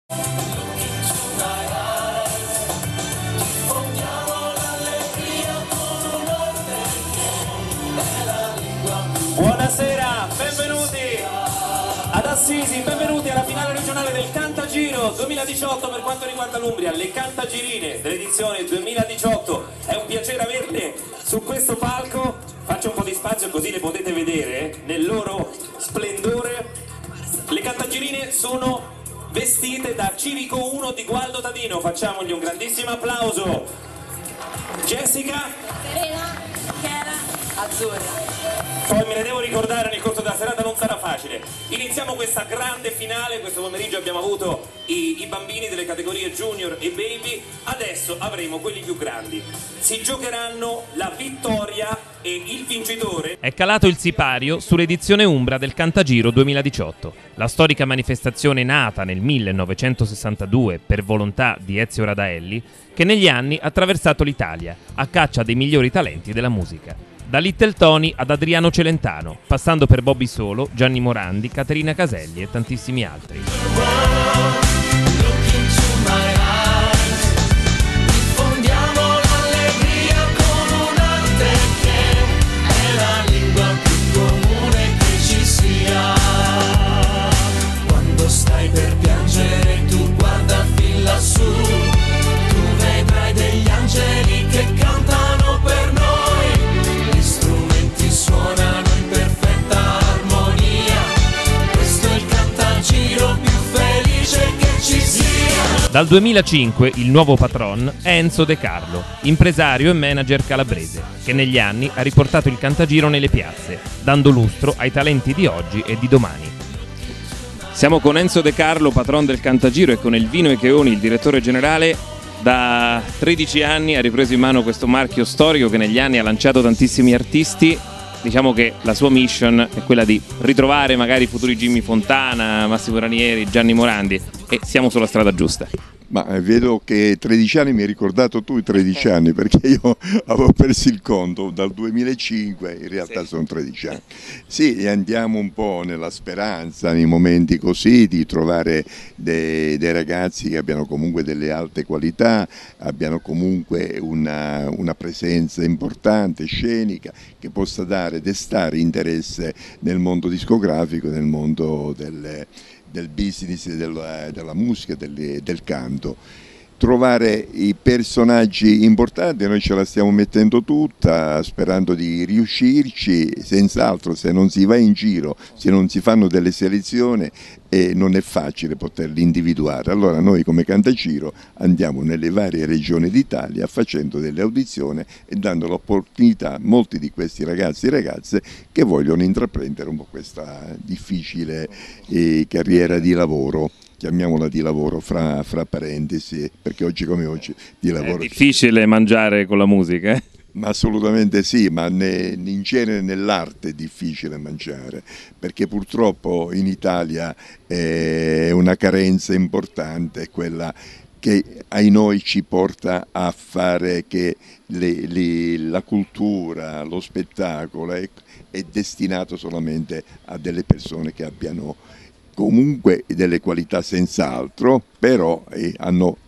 Buonasera, benvenuti ad Assisi, benvenuti alla finale regionale del Cantagiro 2018 per quanto riguarda l'Umbria, le Cantagirine dell'edizione 2018. È un piacere averle su questo palco, faccio un po' di spazio così le potete vedere nel loro splendore. Le Cantagirine sono vestite da Civico 1 di Gualdo Tadino, facciamogli un grandissimo applauso. Jessica, Serena, Chiara, Azzurra. poi me ne devo ricordare nel corso della serata, non sarà facile. Iniziamo questa grande finale, questo pomeriggio abbiamo avuto i bambini delle categorie junior e baby, adesso avremo quelli più grandi. Si giocheranno la vittoria e il vincitore. È calato il sipario sull'edizione Umbra del Cantagiro 2018. La storica manifestazione nata nel 1962 per volontà di Ezio Radaelli, che negli anni ha attraversato l'Italia a caccia dei migliori talenti della musica. Da Little Tony ad Adriano Celentano, passando per Bobby Solo, Gianni Morandi, Caterina Caselli e tantissimi altri. Quando stai per piangere tu guarda fin lassù, tu vedrai degli angeli che cantano per noi, gli strumenti suonano in perfetta armonia, questo è il Cantagiro più felice che ci sia. Dal 2005 il nuovo patron è Enzo De Carlo, impresario e manager calabrese, che negli anni ha riportato il Cantagiro nelle piazze, dando lustro ai talenti di oggi e di domani. Siamo con Enzo De Carlo, patron del Cantagiro, e con Elvino Echeoni, il direttore generale. Da 13 anni ha ripreso in mano questo marchio storico che negli anni ha lanciato tantissimi artisti. Diciamo che la sua mission è quella di ritrovare magari i futuri Jimmy Fontana, Massimo Ranieri, Gianni Morandi, e siamo sulla strada giusta. Ma vedo che 13 anni mi hai ricordato tu i 13 anni, perché io avevo perso il conto dal 2005, in realtà sono 13 anni. Sì, e andiamo un po' nella speranza, nei momenti così, di trovare dei ragazzi che abbiano comunque delle alte qualità, abbiano comunque una presenza importante, scenica, che possa destare interesse nel mondo discografico, nel mondo del business, della musica, del canto. Trovare i personaggi importanti, noi ce la stiamo mettendo tutta, sperando di riuscirci, senz'altro. Se non si va in giro, se non si fanno delle selezioni, non è facile poterli individuare. Allora noi come Cantagiro andiamo nelle varie regioni d'Italia facendo delle audizioni e dando l'opportunità a molti di questi ragazzi e ragazze che vogliono intraprendere un po' questa difficile carriera di lavoro. Chiamiamola di lavoro fra parentesi, perché oggi come oggi di lavoro... È difficile mangiare con la musica, eh? Ma assolutamente sì, ma in genere nell'arte è difficile mangiare, perché purtroppo in Italia è una carenza importante, quella che ai noi ci porta a fare che la cultura, lo spettacolo è destinato solamente a delle persone che abbiano comunque delle qualità senz'altro, però hanno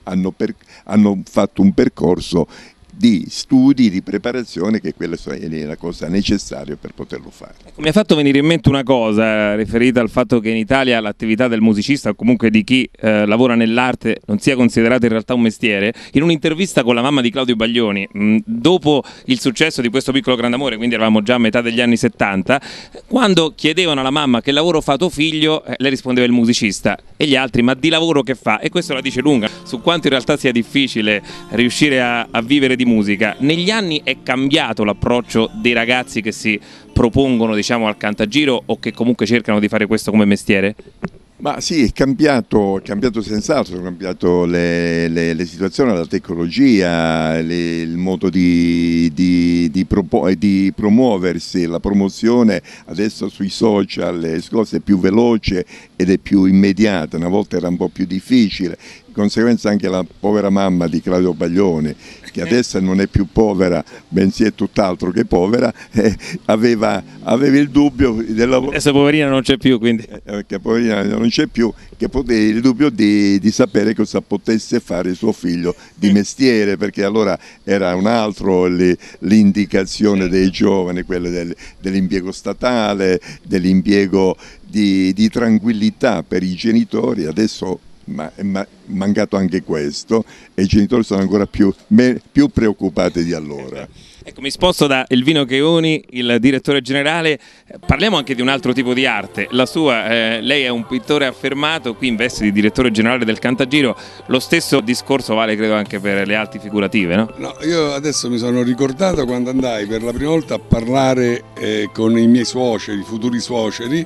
fatto un percorso di studi, di preparazione, che quella è la cosa necessaria per poterlo fare. Mi ha fatto venire in mente una cosa riferita al fatto che in Italia l'attività del musicista o comunque di chi lavora nell'arte non sia considerata in realtà un mestiere. In un'intervista con la mamma di Claudio Baglioni, dopo il successo di Questo piccolo grande amore, quindi eravamo già a metà degli anni 70, quando chiedevano alla mamma che lavoro fa tuo figlio, lei rispondeva il musicista, e gli altri ma di lavoro che fa? E questo la dice lunga su quanto in realtà sia difficile riuscire a vivere di musica. Negli anni è cambiato l'approccio dei ragazzi che si propongono, diciamo, al Cantagiro o che comunque cercano di fare questo come mestiere? Ma sì, è cambiato senz'altro, sono cambiato le situazioni, la tecnologia, il modo di promuoversi, la promozione adesso sui social, le cose è più veloce ed è più immediata, una volta era un po' più difficile. Di conseguenza anche la povera mamma di Claudio Baglioni, che adesso non è più povera, bensì è tutt'altro che povera, aveva il dubbio del lavoro. Adesso poverina non c'è più, quindi. Che poverina non c'è più, che il dubbio di sapere cosa potesse fare suo figlio di mestiere, perché allora era un altro l'indicazione dei giovani, quella dell'impiego statale, dell'impiego di tranquillità per i genitori. Adesso è mancato anche questo e i genitori sono ancora più preoccupati di allora. Ecco, mi sposto da Elvino Cheoni, il direttore generale. Parliamo anche di un altro tipo di arte, la sua. Lei è un pittore affermato, qui in veste di direttore generale del Cantagiro. Lo stesso discorso vale credo anche per le arti figurative, no? No, io adesso mi sono ricordato quando andai per la prima volta a parlare con i miei suoceri, i futuri suoceri,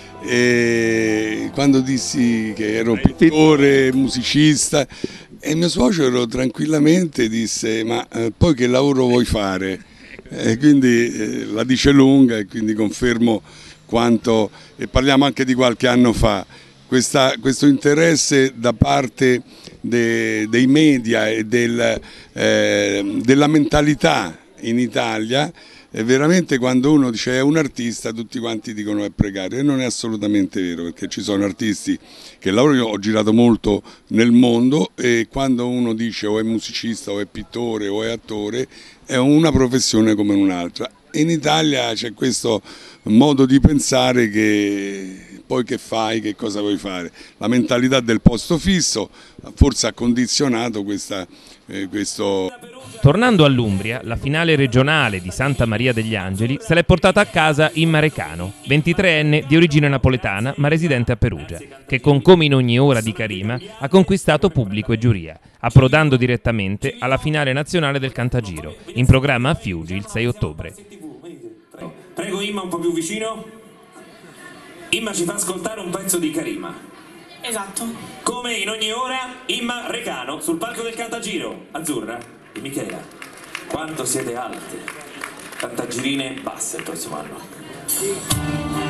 e quando dissi che ero pittore, musicista, e mio suocero tranquillamente disse: ma poi che lavoro vuoi fare? Quindi la dice lunga, e quindi confermo quanto, e parliamo anche di qualche anno fa, questo interesse da parte dei media e della mentalità in Italia. E veramente quando uno dice è un artista, tutti quanti dicono è precario, e non è assolutamente vero, perché ci sono artisti che lavorano. Io ho girato molto nel mondo, e quando uno dice o è musicista o è pittore o è attore, è una professione come un'altra. In Italia c'è questo modo di pensare che poi che fai, che cosa vuoi fare? La mentalità del posto fisso forse ha condizionato questo. Tornando all'Umbria, la finale regionale di Santa Maria degli Angeli se l'è portata a casa Imma Recano, 23enne di origine napoletana ma residente a Perugia, che con Come in ogni ora di Karima ha conquistato pubblico e giuria, approdando direttamente alla finale nazionale del Cantagiro, in programma a Fiuggi il 6 ottobre. Prego Imma un po' più vicino. Imma ci fa ascoltare un pezzo di Karima. Esatto. Come in ogni ora, Imma Recano sul palco del Cantagiro. Azzurra e Michela, quanto siete alte. Cantagirine basse il prossimo anno.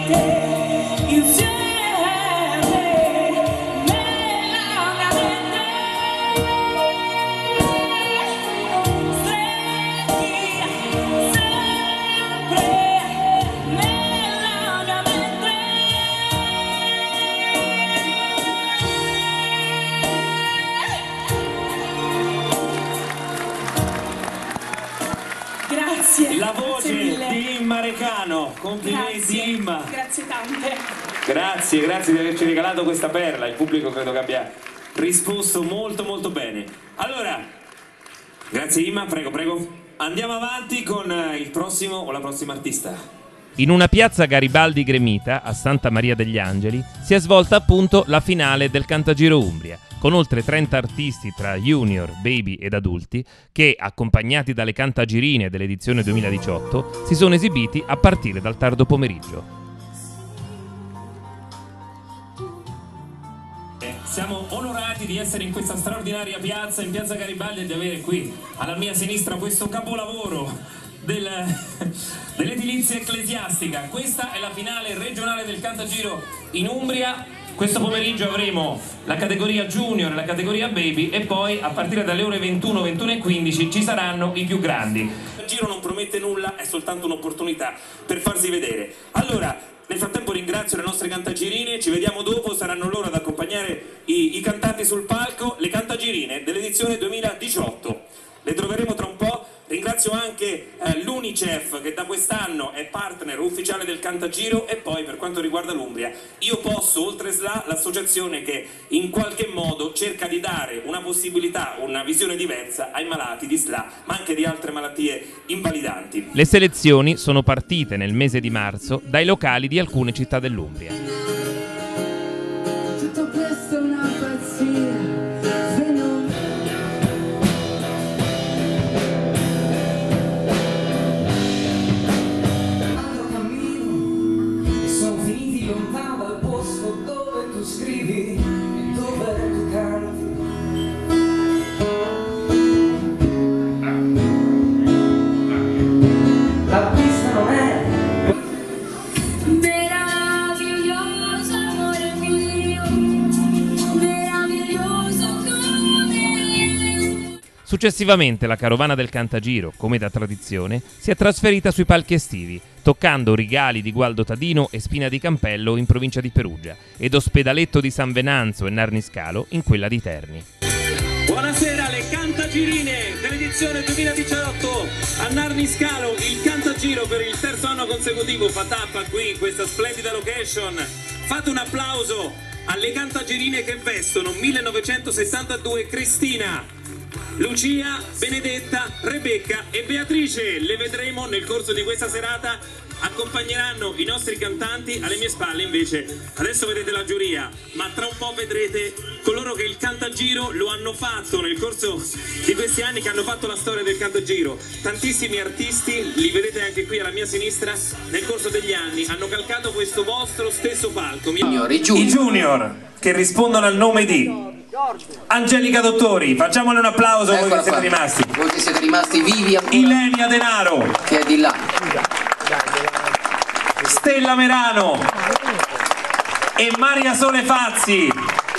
La voce di Imma Recano, complimenti Imma. Grazie tante. Grazie di averci regalato questa perla, il pubblico credo che abbia risposto molto bene. Allora, grazie Imma, prego. Andiamo avanti con il prossimo o la prossima artista. In una piazza Garibaldi gremita, a Santa Maria degli Angeli, si è svolta appunto la finale del Cantagiro Umbria, con oltre 30 artisti tra junior, baby ed adulti che, accompagnati dalle cantagirine dell'edizione 2018, si sono esibiti a partire dal tardo pomeriggio. Siamo onorati di essere in questa straordinaria piazza, in piazza Garibaldi, e di avere qui alla mia sinistra questo capolavoro dell'edilizia ecclesiastica. Questa è la finale regionale del Cantagiro in Umbria. Questo pomeriggio avremo la categoria junior e la categoria baby, e poi a partire dalle ore 21, 21:15 ci saranno i più grandi. Il giro non promette nulla, è soltanto un'opportunità per farsi vedere. Allora, nel frattempo ringrazio le nostre cantagirine, ci vediamo dopo, saranno loro ad accompagnare i cantanti sul palco, le cantagirine dell'edizione 2018. Le troveremo tra un po'. Ringrazio anche l'Unicef, che da quest'anno è partner ufficiale del Cantagiro, e poi per quanto riguarda l'Umbria, Io Posso Oltre SLA, l'associazione che in qualche modo cerca di dare una possibilità, una visione diversa ai malati di SLA, ma anche di altre malattie invalidanti. Le selezioni sono partite nel mese di marzo dai locali di alcune città dell'Umbria. Tutto questo è una pazzia. Successivamente la carovana del Cantagiro, come da tradizione, si è trasferita sui palchi estivi, toccando Rigali di Gualdo Tadino e Spina di Campello in provincia di Perugia ed Ospedaletto di San Venanzo e Narniscalo in quella di Terni. Buonasera, le cantagirine dell'edizione 2018 a Narniscalo, il Cantagiro per il terzo anno consecutivo fa tappa qui in questa splendida location. Fate un applauso alle cantagirine che vestono 1962 Cristina, Lucia, Benedetta, Rebecca e Beatrice. Le vedremo nel corso di questa serata, accompagneranno i nostri cantanti. Alle mie spalle invece adesso vedete la giuria, ma tra un po' vedrete coloro che il Cantagiro lo hanno fatto nel corso di questi anni, che hanno fatto la storia del Cantagiro. Tantissimi artisti, li vedete anche qui alla mia sinistra, nel corso degli anni hanno calcato questo vostro stesso palco. I junior che rispondono al nome di Angelica Dottori, facciamole un applauso. Voi che siete rimasti. Voi che siete rimasti vivi ancora. Ilenia Denaro, che è di là. Stella Merano e Maria Sole Fazzi.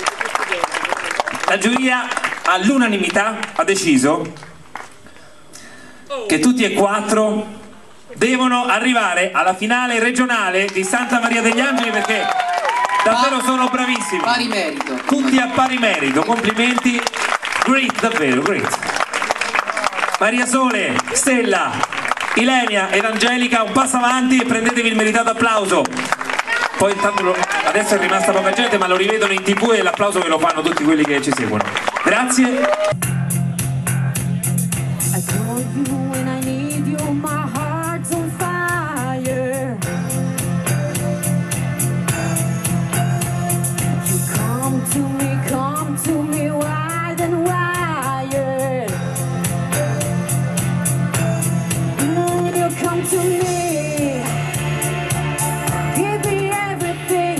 La giuria all'unanimità ha deciso che tutti e quattro devono arrivare alla finale regionale di Santa Maria degli Angeli, perché davvero sono bravissimi. Pari merito. Tutti a pari merito, complimenti. Great, davvero, great. Maria Sole, Stella, Ilenia ed Angelica, un passo avanti e prendetevi il meritato applauso. Poi intanto adesso è rimasta poca gente, ma lo rivedono in TV e l'applauso ve lo fanno tutti quelli che ci seguono. Grazie.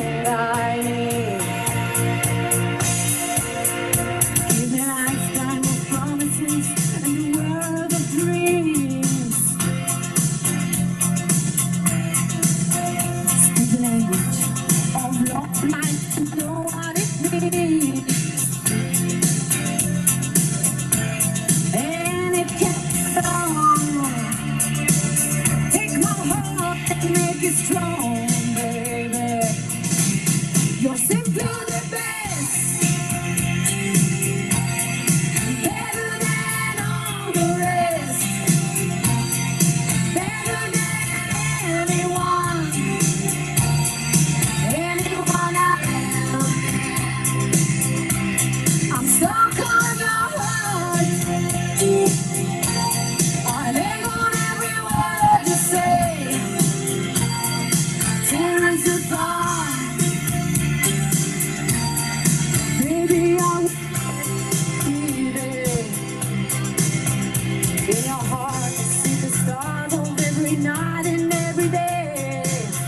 Give me lifetime every night and every day.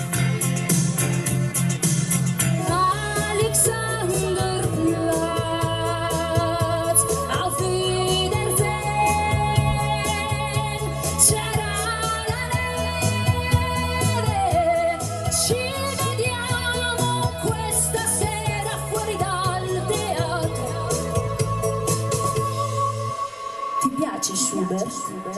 Alexanderplatz, auf Wiedersehen. C'era la neve, ci vediamo questa sera fuori dal teatro. Ti piace Schubert?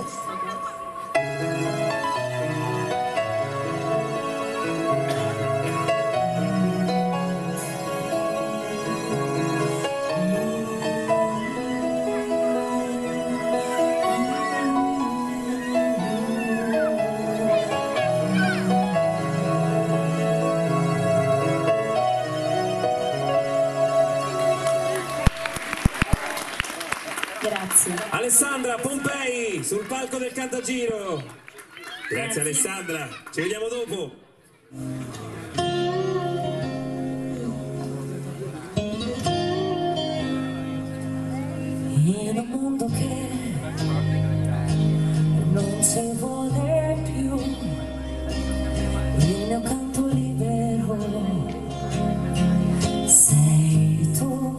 Grazie. Alessandra Pompei sul palco del Cantagiro. Grazie Alessandra, ci vediamo dopo. In un mondo che non si vuole più, il mio canto libero sei tu,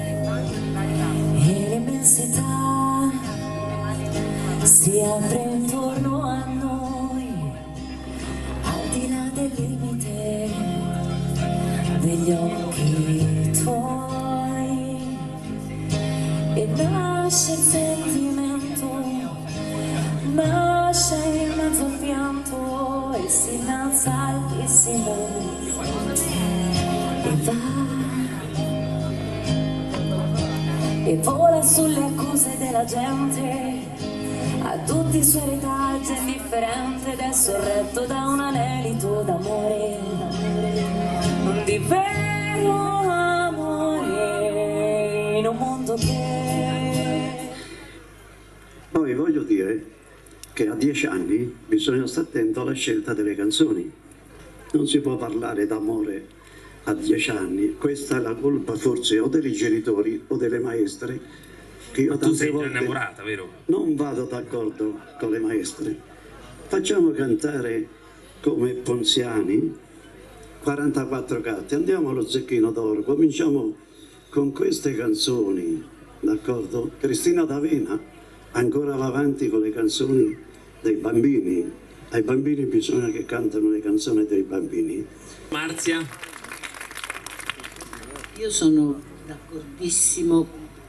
e l'immensità si apre intorno a noi, al di là del limite degli occhi tuoi, e nasce il sentimento, nasce in mezzo al pianto e si innalza altissimo e va e vola sulle accuse della gente, a tutti i suoi ritaggi indifferente ed è sorretto da un anelito d'amore, di vero amore in un mondo che... Poi voglio dire che a 10 anni bisogna stare attento alla scelta delle canzoni, non si può parlare d'amore a 10 anni, questa è la colpa forse o dei genitori o delle maestre, che io Tu sei già volte innamorata, vero? non vado d'accordo con le maestre. Facciamo cantare come Ponziani 44 gatti, andiamo allo Zecchino d'Oro, cominciamo con queste canzoni, d'accordo? Cristina D'Avena ancora va avanti con le canzoni dei bambini, ai bambini bisogna che cantano le canzoni dei bambini. Marzia? Io sono d'accordissimo,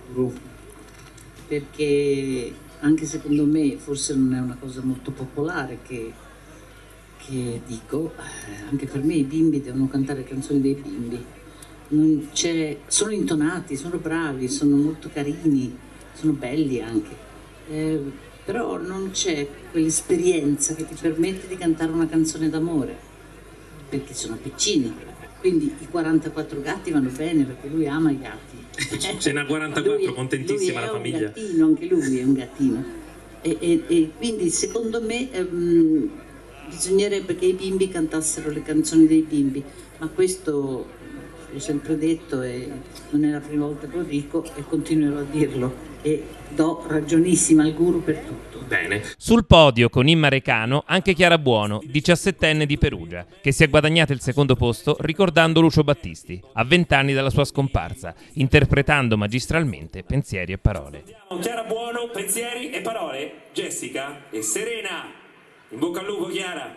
perché anche secondo me forse non è una cosa molto popolare che dico, anche per me i bimbi devono cantare canzoni dei bimbi, non c'è, sono intonati, sono bravi, sono molto carini, sono belli anche, però non c'è quell'esperienza che ti permette di cantare una canzone d'amore, perché sono piccini. Quindi i 44 gatti vanno bene perché lui ama i gatti. Ce n'ha 44, contentissima la famiglia. Lui è un gattino, anche lui è un gattino. E quindi secondo me bisognerebbe che i bimbi cantassero le canzoni dei bimbi, ma questo l'ho sempre detto e non è la prima volta che lo dico e continuerò a dirlo. E do ragionissima al guru per tutto. Bene. Sul podio con Imma Recano anche Chiara Buono, 17enne di Perugia, che si è guadagnata il secondo posto ricordando Lucio Battisti, a 20 anni dalla sua scomparsa, interpretando magistralmente Pensieri e Parole. Chiara Buono, Pensieri e Parole. Jessica e Serena. In bocca al lupo Chiara.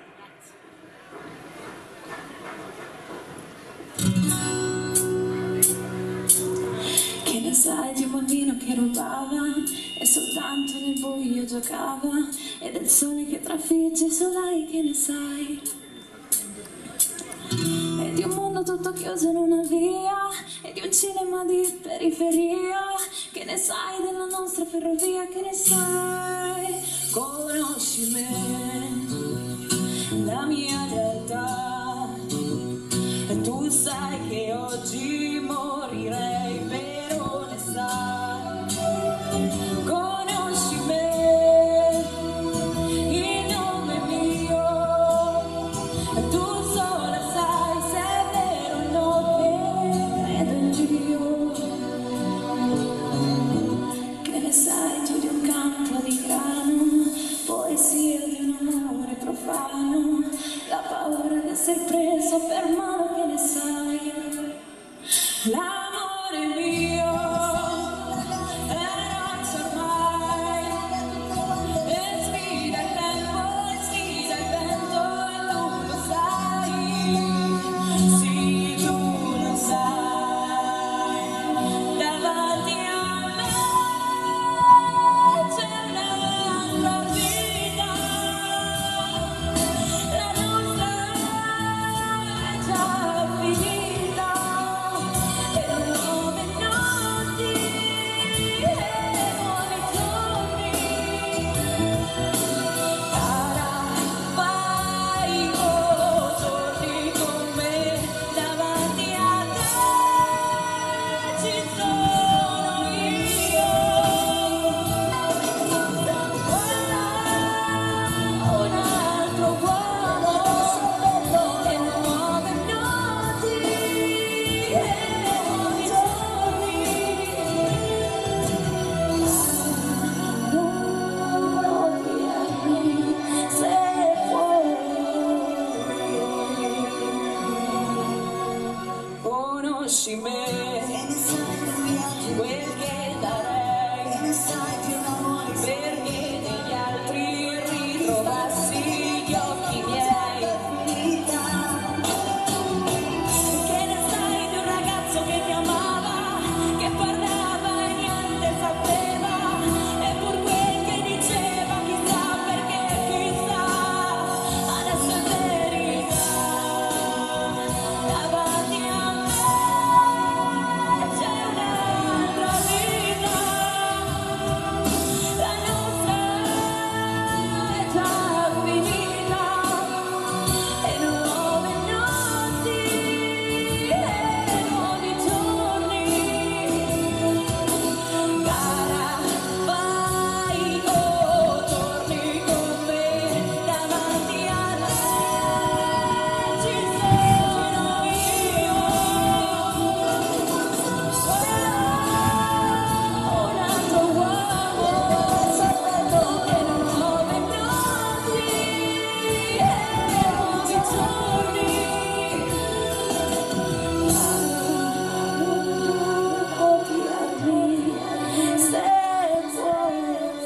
Che ne sai di un bambino che rubava e soltanto nel buio giocava, e del sole che trafigge solai, che ne sai? E di un mondo tutto chiuso in una via, e di un cinema di periferia, che ne sai della nostra ferrovia, che ne sai? Conosci me, la mia realtà, e tu sai che oggi morirei per onestà. Conosci me, il nome mio, e tu sola sai se è vero o no che credo in Dio. Che ne sai tu di un campo di grano, poesia di un amore vano, la paura di essere preso per mano, che ne sai? L'amore mio è roccia ormai, e sfida il tempo, e sfida il vento, e tu lo sai, sì tu lo sai, davanti a me c'è un'altra vita, la nostra è già finita, e nuove notti e nuovi giorni. Cara, vai o torni con me, davanti a te ci sono io. Un altro uomo e nuove notti e nuovi giorni. Non dirmi se puoi. Conosci me, quel che darei, perché negli altri ritrovassi gli occhi miei. Che ne sai di un ragazzo che ti amava, che parlava e niente sapeva, e pur quel che diceva chissà perché, chissà, adesso è verità. Davanti a me c'è un'altra vita, la nostra è già finita, e nuove notti e nuovi giorni. Cara, vai o torni con me, davanti a te ci sono io. Un altro uomo e nuove notti e nuovi giorni. Odiarmi se vuoi.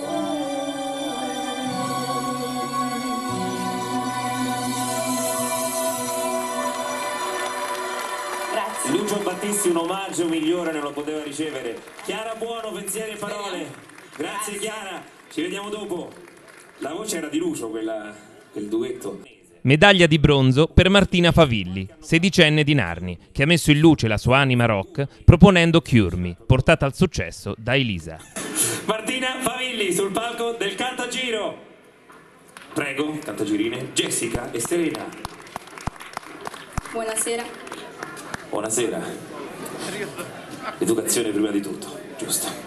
Grazie. Lucio Battisti un omaggio migliore non lo poteva ricevere. Chiara Buono, pensieri e parole. Grazie Chiara, ci vediamo dopo. La voce era di Lucio, quel duetto. Medaglia di bronzo per Martina Favilli, sedicenne di Narni, che ha messo in luce la sua anima rock proponendo Cure Me, portata al successo da Elisa. Martina Favilli sul palco del Cantagiro. Prego, cantagirine, Jessica e Serena. Buonasera. Buonasera. Educazione prima di tutto, giusto?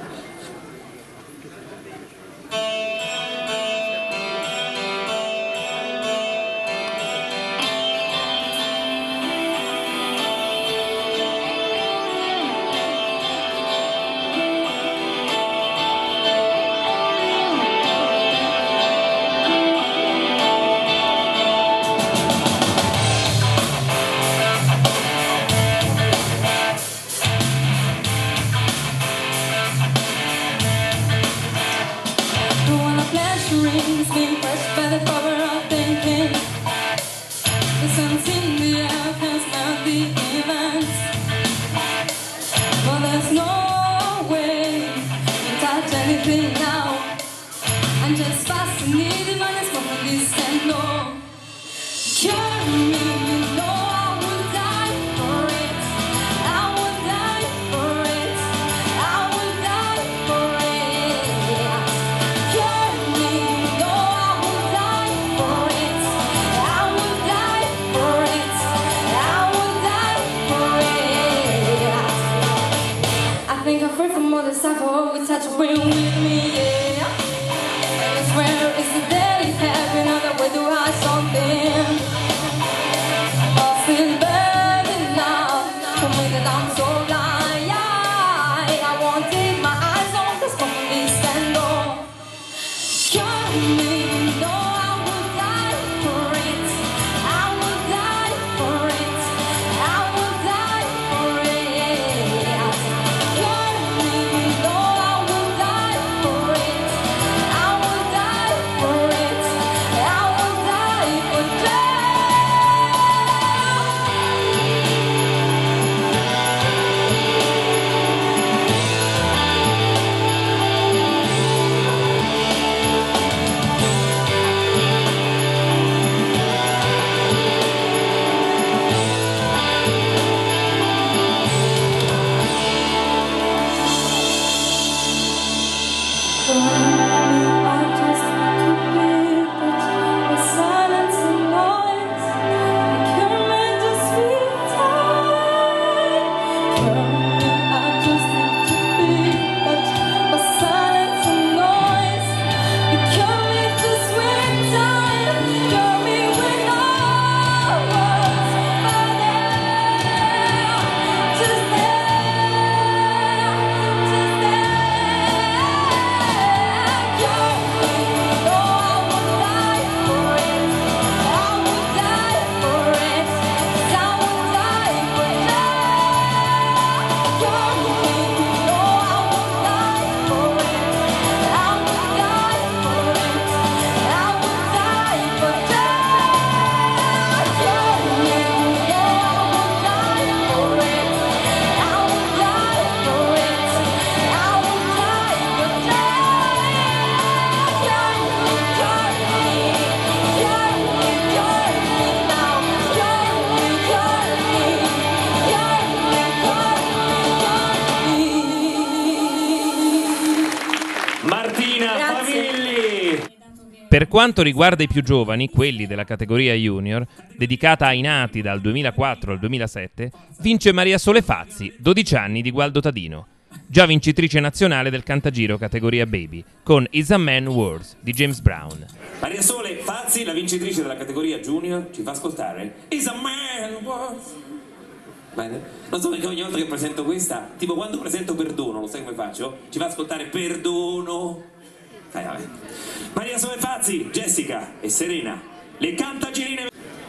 quanto riguarda i più giovani, quelli della categoria junior, dedicata ai nati dal 2004 al 2007, vince Maria Sole Fazzi, 12 anni di Gualdo Tadino, già vincitrice nazionale del Cantagiro categoria Baby, con Is a Man Worth di James Brown. Maria Sole Fazzi, la vincitrice della categoria junior, ci fa ascoltare Is a Man Worth. Bene. Non so perché ogni volta che presento questa, tipo quando presento Perdono, lo sai come faccio? Ci fa ascoltare Perdono. Vabbè. Maria Sole Fazzi, Jessica e Serena, le Cantagirine.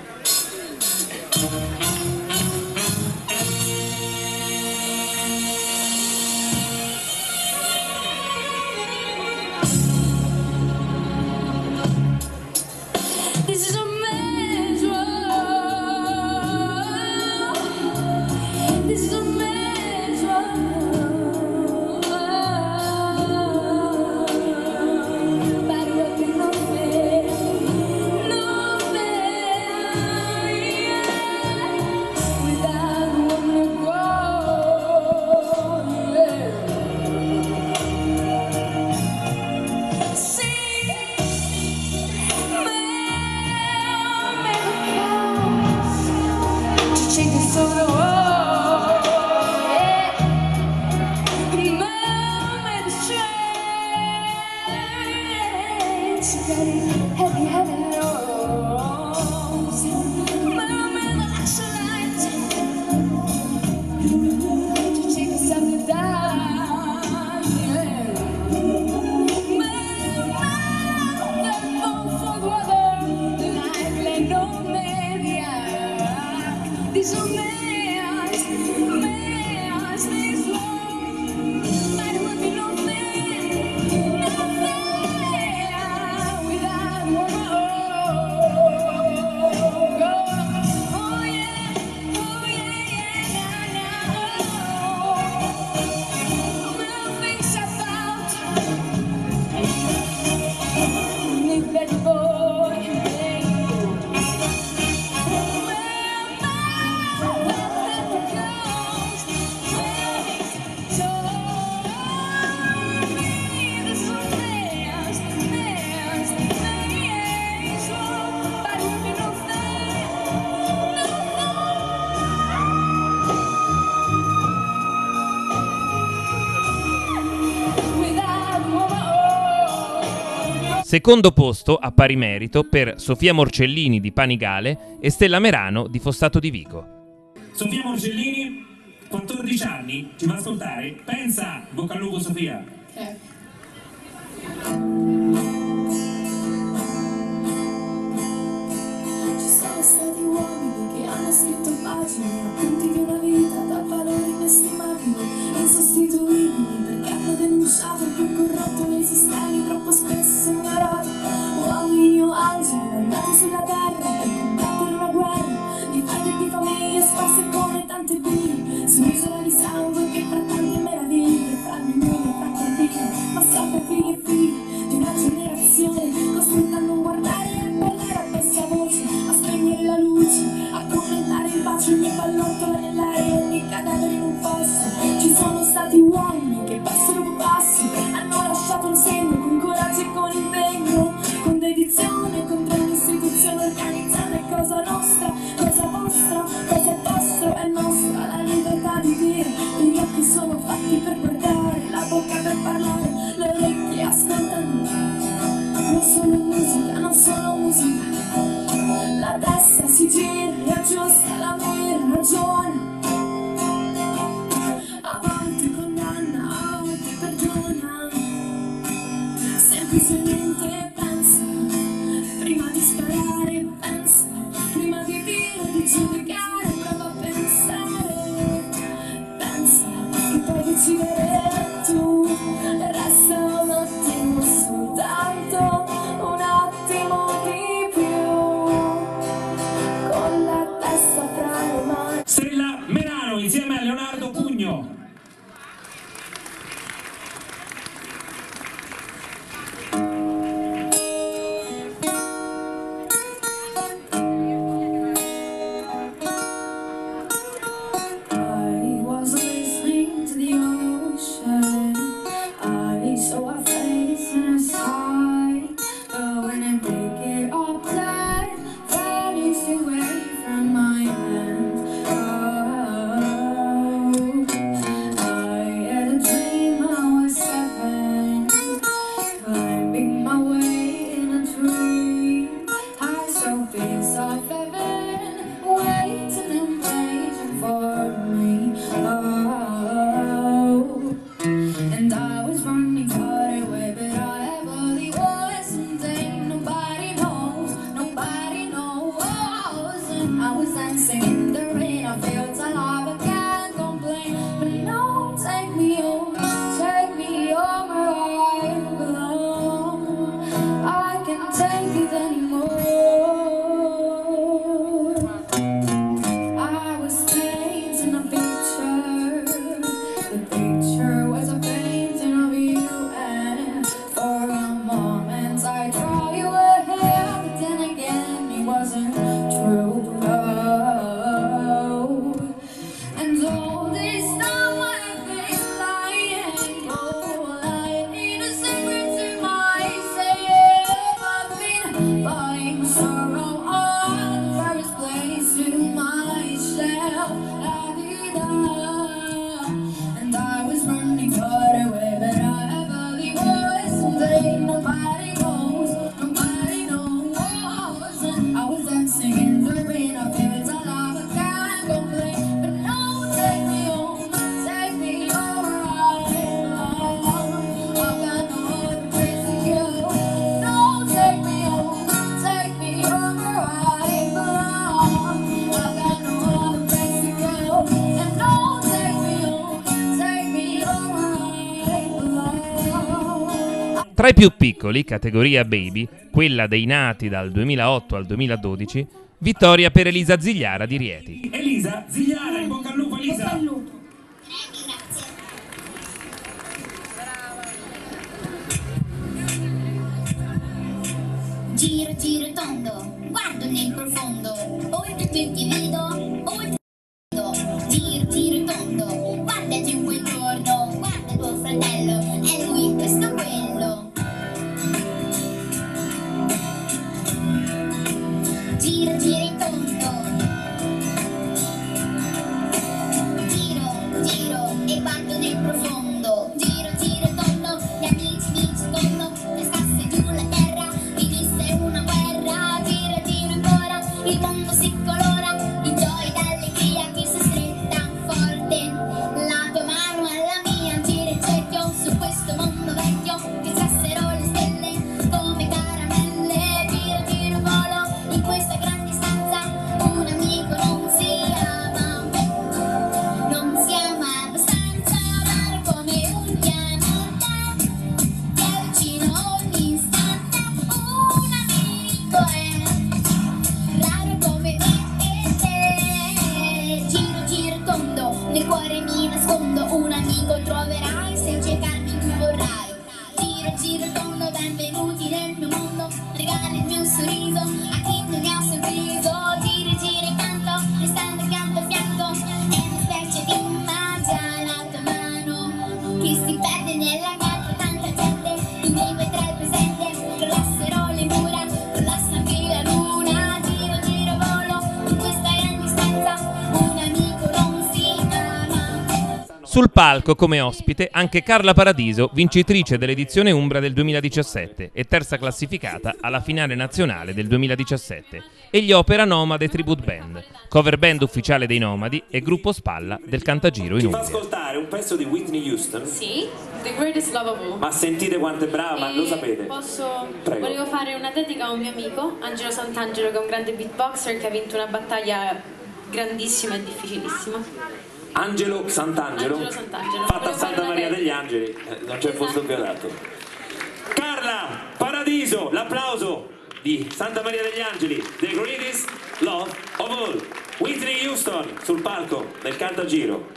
This is a man's world. This is a man's world. But what we know fair, no fair, without one to go. See, take this over the wall. Moment strange, heavy, heavy lows. Moment excellent, to take this over down. Moment for weather, the night lay no media. These are males, these love, might well be no fair, without one. Oh yeah, Little things about Nick Betty Boy and Secondo posto, a pari merito, per Sofia Morcellini di Panigale e Stella Merano di Fossato di Vico. Sofia Morcellini, 14 anni, ci va a ascoltare. Pensa, bocca al lupo Sofia. Ci sono stati uomini che hanno scritto pagine, appunti di una vita dal valore inestimabile, insostituibili, perché hanno denunciato il più corrotto dei sistemi troppo spesso ignorati. Uomini o angeli andati sulla terra per combattere una guerra di fede e di famiglie sparse come tante bili su un'isola di sangue che fra tante meraviglie, fra milioni e fra bambini, ma sempre figli e figli di una generazione costretta a non guardare e a parlare a bassa voce, a spegnere la luce, a commentare in pace ogni pallottola nell'aria, ogni cadavere in un fosso. Ci sono stati uomini che passo dopo passo hanno lasciato un segno con coraggio e con impegno, con dedizione contro un'istituzione organizzata. È cosa nostra, cosa vostra, cosa è vostro, è nostra la libertà di dire. Gli occhi sono fatti per guardare, la bocca per parlare, le orecchie ascoltano. Non solo musica, non solo musica, la testa si gira, riaggiusta la mira, ragiona. A volte condanna, a volte perdona. Semplicemente pensa, prima di sparare pensa, prima di dire, di giudicare, prova a pensare. Pensa che puoi decidere tu, resta un attimo, soltanto un attimo di più, con la testa fra le mani. Stella Merano insieme a Leonardo Pugno. wasn't. I was dancing in the rain. I feel alive, I can't complain. But no, take me home where I belong. I can't take it anymore. I was painting a picture. The picture was a painting of you, and for a moment I thought you were here, but then again it wasn't true love. And all this time I've been lying, oh, lying in a secret to myself. I've been buying sorrow on the first place to myself. La-di-da. And I was running far away, but I really wasn't. Ain't nobody knows, nobody knows. I was dancing in the rain. I felt alive, I can't complain. But no, take me home where I belong. I've got no other place to go. No, take me home where I belong. I've got no other place to go. And no, take me home where I belong. Tra i più piccoli, categoria baby, quella dei nati dal 2008 al 2012, vittoria per Elisa Zigliara di Rieti. Elisa Zigliara, in bocca al lupo Elisa. Giro, giro tondo, guardo nel profondo, oltre quel che vedo, oltre giro, giro tondo, guardati un quel giorno, guarda tuo fratello, è lui, questo, quello. Giro, giro tondo, giro, giro e guardo nel profondo, giro, giro tondo, gli amici mi circondano, cascasse giù la terra, finisse una guerra, giro, giro ancora, il mondo si colora, di gioia ed allegria, chi si stretta forte, la tua mano alla mia, gira in cerchio su questo mondo vecchio, che scassero le stelle come caramelle, giro, giro volo, in questa grande stanza, un amico non si ama abbastanza, amare come un diamante, ti è vicino ogni istante, un amico è raro come me e te. Giro, giro tondo, nel cuore mi nascondo, un amico troverai se cercarmi tu vorrai. Giro, giro tondo, benvenuti nel mio mondo, regala il mio sorriso a chi non mi ha sorriso. Giro, giro e canto, restando fianco a fianco, è una specie di magia la tua mano, che si perde nella gatta tanta gente, tu mi vedrai presente, crollasserò le mura, crollassa anche la luna. Giro, giro volo, in questa grande stanza, un amico non si ama. Sul palco come ospite anche Carla Paradiso, vincitrice dell'edizione Umbra del 2017 e terza classificata alla finale nazionale del 2017, e gli Opera Nomade Tribute Band, cover band ufficiale dei Nomadi e gruppo spalla del Cantagiro in Ci fa Umbria. ascoltare un pezzo di Whitney Houston. Sì, The Greatest Love of All. Ma sentite quanto è brava, ma lo sapete? Prego. Volevo fare una dedica a un mio amico, Angelo Sant'Angelo, che è un grande beatboxer che ha vinto una battaglia grandissima e difficilissima. Angelo Sant'Angelo, Angelo Sant'Angelo. fatta a Volevo Santa fare Maria una degli Angeli, non c'è posto più adatto. Carla Paradiso, l'applauso di Santa Maria degli Angeli, The Greatest Love of All. Whitney Houston sul palco del Cantagiro.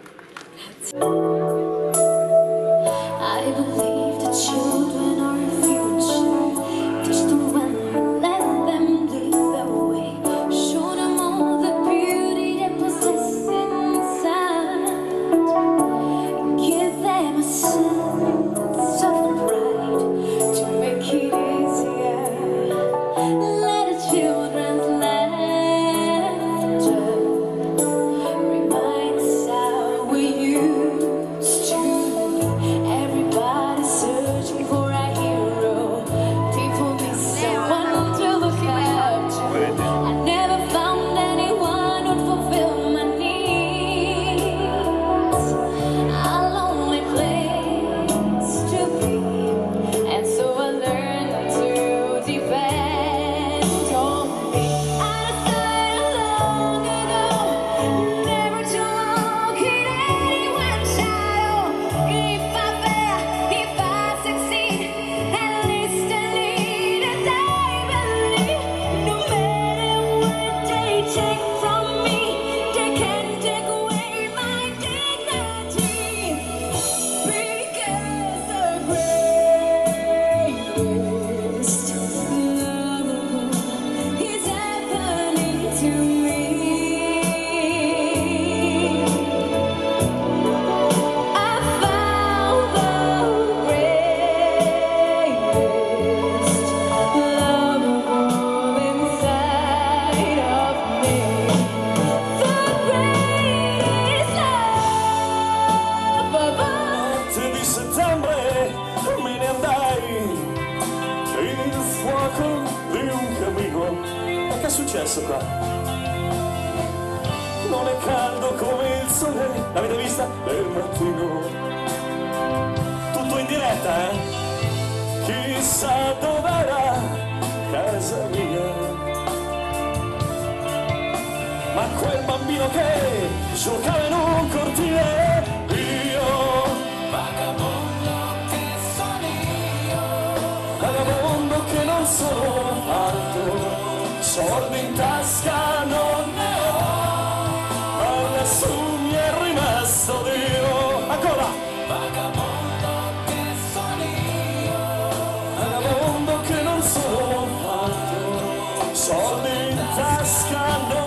I believe the children are the future. Teach them well, let them lead the way. Show them all the beauty they possess inside. Give them a sense of pride to make it easier. Let the children's laughter remind us how we used scuro come il sole, l'avete vista? Del mattino. Tutto in diretta, chissà dov'era casa mia. Ma quel bambino che giocava in un cortile, io, vagabondo che sono io, vagabondo che non sono altro, soldi in tasca non ne ho, ma nessuno mi è rimasto Dio. Ancora! Vagabondo che sono io, vagabondo che non sono altro, soldi in tasca non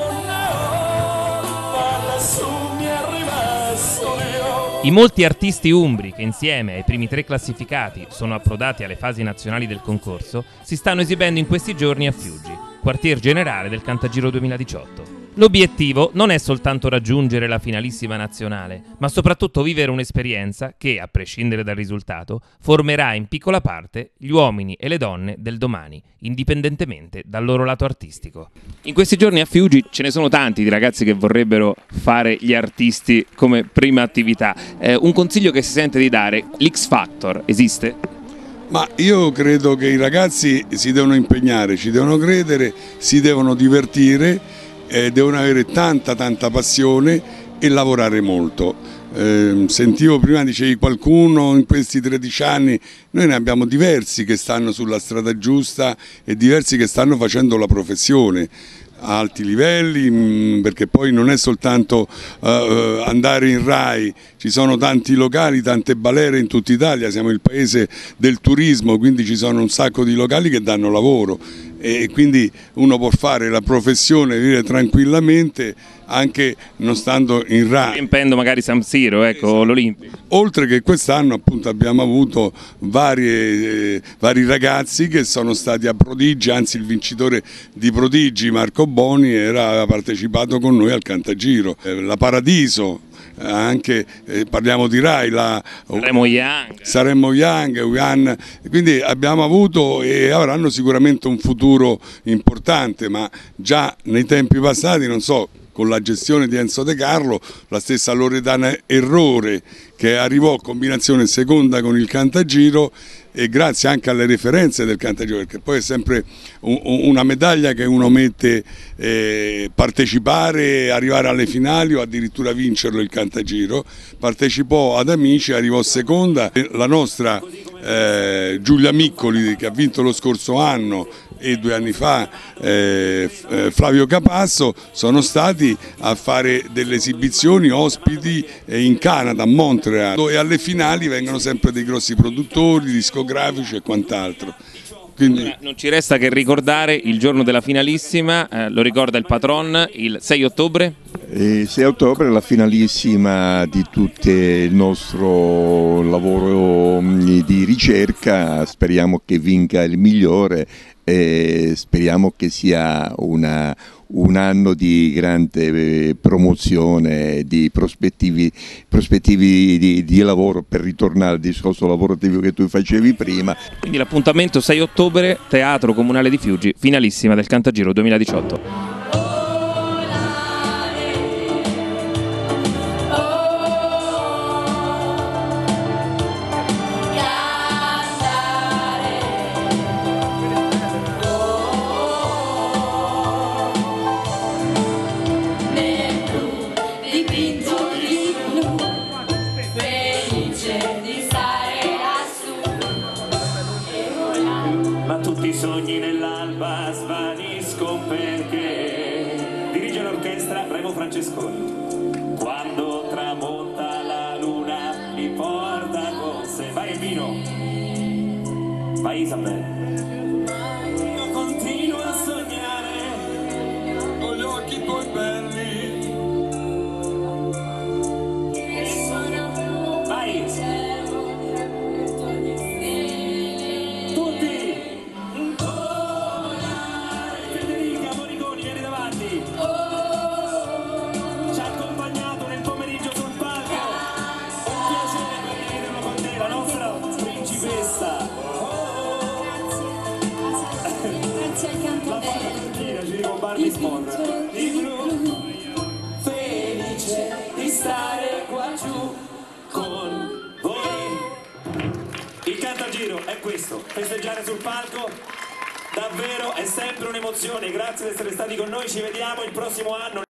I molti artisti umbri che insieme ai primi 3 classificati sono approdati alle fasi nazionali del concorso si stanno esibendo in questi giorni a Fiuggi, quartier generale del Cantagiro 2018. L'obiettivo non è soltanto raggiungere la finalissima nazionale, ma soprattutto vivere un'esperienza che, a prescindere dal risultato, formerà in piccola parte gli uomini e le donne del domani, indipendentemente dal loro lato artistico. In questi giorni a Fiuggi ce ne sono tanti di ragazzi che vorrebbero fare gli artisti come prima attività. Un consiglio che si sente di dare, l'X Factor esiste? Ma io credo che i ragazzi si devono impegnare, ci devono credere, si devono divertire, devono avere tanta passione e lavorare molto. Sentivo prima, dicevi qualcuno in questi 13 anni, noi ne abbiamo diversi che stanno sulla strada giusta e diversi che stanno facendo la professione a alti livelli, perché poi non è soltanto andare in Rai, ci sono tanti locali, tante balere in tutta Italia, siamo il paese del turismo, quindi ci sono un sacco di locali che danno lavoro e quindi uno può fare la professione, vivere tranquillamente anche non stando in Rai. Riempendo magari San Siro, ecco, esatto. L'Olimpico. Oltre che quest'anno appunto abbiamo avuto vari ragazzi che sono stati a Prodigi, anzi il vincitore di Prodigi, Marco Boni, aveva partecipato con noi al Cantagiro. La Paradiso, anche parliamo di Rai, Saremmo Young, quindi abbiamo avuto e avranno sicuramente un futuro importante, ma già nei tempi passati, non so, con la gestione di Enzo De Carlo, la stessa Loredana Errore che arrivò combinazione seconda con il Cantagiro e grazie anche alle referenze del Cantagiro, perché poi è sempre una medaglia che uno mette, partecipare, arrivare alle finali o addirittura vincerlo il Cantagiro. Partecipò ad Amici, arrivò seconda, la nostra Giulia Miccoli che ha vinto lo scorso anno e 2 anni fa Flavio Capasso sono stati a fare delle esibizioni ospiti in Canada, a Montreal, e alle finali vengono sempre dei grossi produttori, discografici e quant'altro. Quindi... Non ci resta che ricordare il giorno della finalissima, lo ricorda il patron, il 6 ottobre? 6 ottobre è la finalissima di tutto il nostro lavoro di ricerca, speriamo che vinca il migliore e speriamo che sia un anno di grande promozione, di prospettivi di lavoro, per ritornare al discorso lavorativo che tu facevi prima. Quindi l'appuntamento 6 ottobre, Teatro Comunale di Fiuggi, finalissima del Cantagiro 2018. Ma tutti i sogni nell'alba svaniscono perché dirige l'orchestra Remo Francesconi. Quando tramonta la luna li porta con sé. Vai Vino, vai Isabella. Io continuo a sognare con gli occhi poi belli. Vai. Cantagiro è questo, festeggiare sul palco. Davvero è sempre un'emozione, grazie di essere stati con noi, ci vediamo il prossimo anno.